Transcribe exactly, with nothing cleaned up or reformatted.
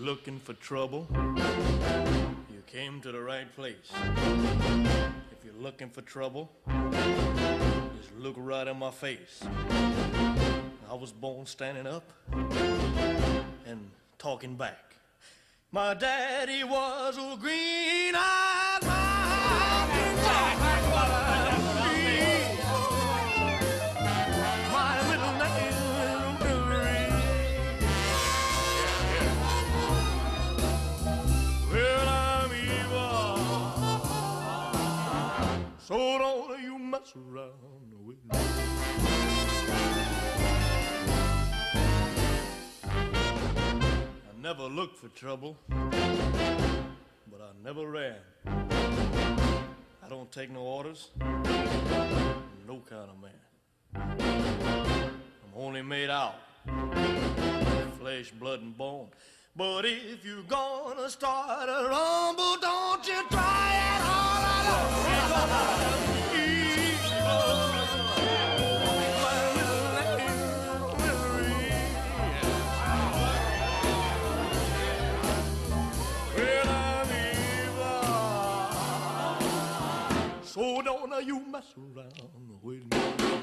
looking for trouble, you came to the right place. If you're looking for trouble, just look right in my face. I was born standing up and talking back. My daddy was a green-eyed mountain Jack. My middle name is Billy. Well, I'm evil, so don't you mess around with me. I never looked for trouble, but I never ran. I don't take no orders, no kind of man. I'm only made out of flesh, blood, and bone. But if you're gonna start a rumble, don't you try it all alone. So don't you mess around with me.